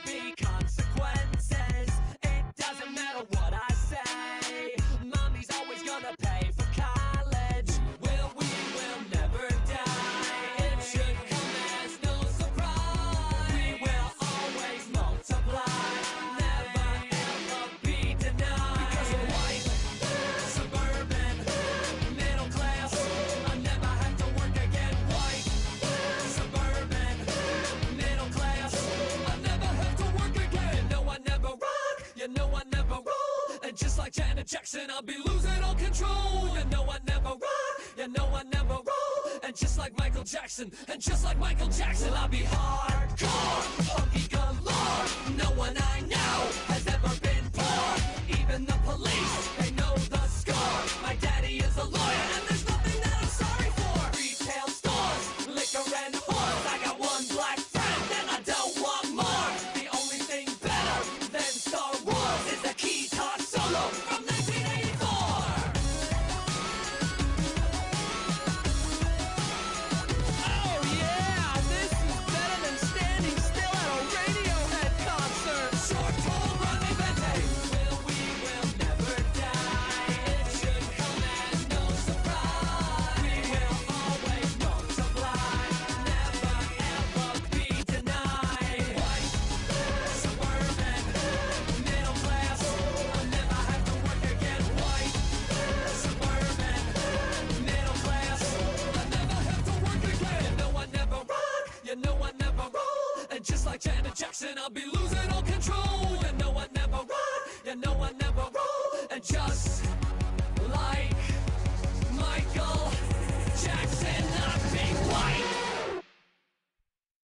be consequences. It doesn't matter what I say. Mommy's always gonna pay for college. We will never die. It should come as no surprise. We will always multiply, never ever be denied. Because we're white, suburban, middle class. I never have to work again. White, suburban, middle class. I never have to work again. No, I never rock. You know I never roll. And just like Janet Jackson, I'll be losing all control. You know I never rock. You know I never roll. And just like Michael Jackson, and just like Michael Jackson, I'll be hardcore, funky galore. No one I know has ever been poor. Even the police, they know the score. My daddy is a lawyer, and there's nothing that I'm sorry for. Retail stores, liquor and whores. I got one black friend, and I don't want more. The only thing better than Star Wars is the guitar solo from 1984. Oh yeah, this is better than standing still at a Radiohead concert. Short, tall, running, vente. We will never die. It should come as no surprise. We will always multiply, never ever be denied. White, suburban, middle class. I'll never have to work again. White, suburban, middle class. I'll never have to work again. You know I never rock. You know I never roll. And just like Janet Jackson, I'll be losing